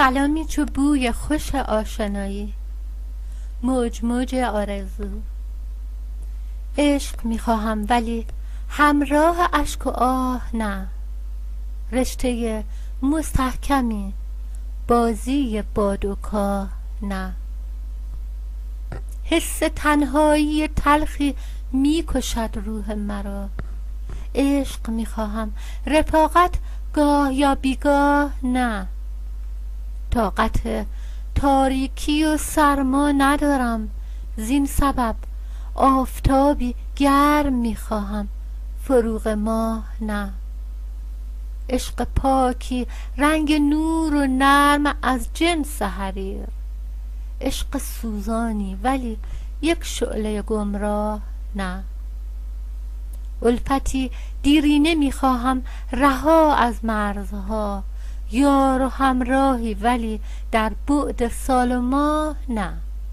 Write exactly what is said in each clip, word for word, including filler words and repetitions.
سلامی چو بوی خوش آشنایی، موج موج آرزو. عشق میخواهم ولی همراه اشک و آه نه، رشته مستحکمی بازی باد و کاه نه. حس تنهایی تلخی میکشد روح مرا، عشق میخواهم رفاقت گاه یا بیگاه نه. طاقت تاریکی و سرما ندارم، زین سبب آفتابی گرم میخواهم فروغ ماه نه. عشق پاکی رنگ نور و نرم از جنس حریر، عشق سوزانی ولی یک شعله گمراه نه. الفتی دیرینه میخواهم رها از مرزها، یار و همراهی ولی در بعد سال و ماه نه.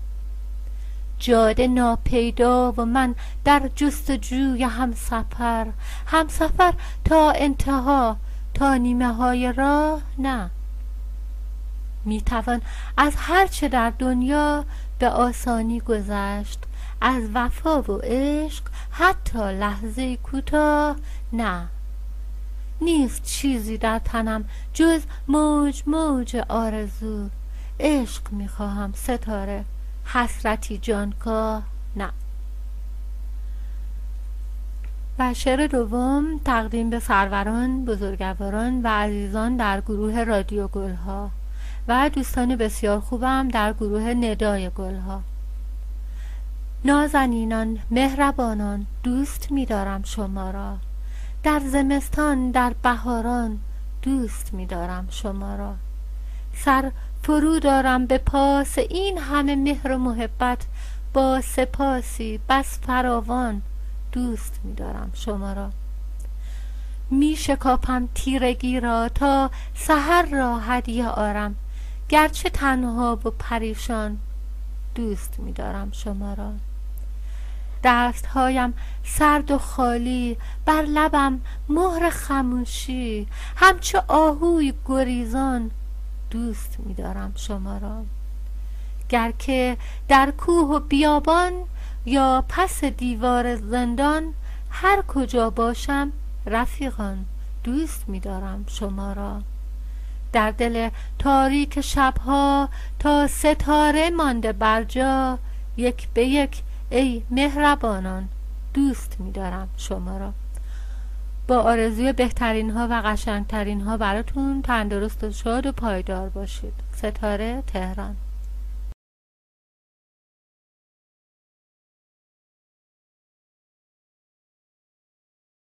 جاده ناپیدا و من در جستجوی همسفر، همسفر تا انتها، تا نیمه های راه نه. میتوان از هرچه در دنیا به آسانی گذشت، از وفا و عشق حتی لحظه کوتاه نه. نیست چیزی در تنم جز موج موج آرزو، عشق میخواهم ستاره، حسرتی جانکاه نه. و شعر دوم تقدیم به سروران، بزرگواران و عزیزان در گروه رادیو گلها و دوستان بسیار خوبم در گروه ندای گلها. نازنینان، مهربانان، دوست می‌دارم شما را، در زمستان، در بهاران دوست می‌دارم شما را. سر فرو دارم به پاس این همه مهر و محبت، با سپاسی بس فراوان دوست می‌دارم شما را. می شکافم تیرگی را تا سحر را هدیه آرم، گرچه تنها و پریشان دوست می‌دارم شما را. دستهایم سرد و خالی، بر لبم مهر خموشی، همچو آهوی گریزان دوست می‌دارم شما را. گر که در کوه و بیابان یا پس دیوار زندان، هر کجا باشم رفیقان دوست می‌دارم شما را. در دل تاریک شبها تا ستاره مانده بر جا، یک به یک ای مهربانان دوست می‌دارم شما را. با آرزوی بهترین ها و قشنگترین ها براتون، تندرست و شاد و پایدار باشید. ستاره، تهران.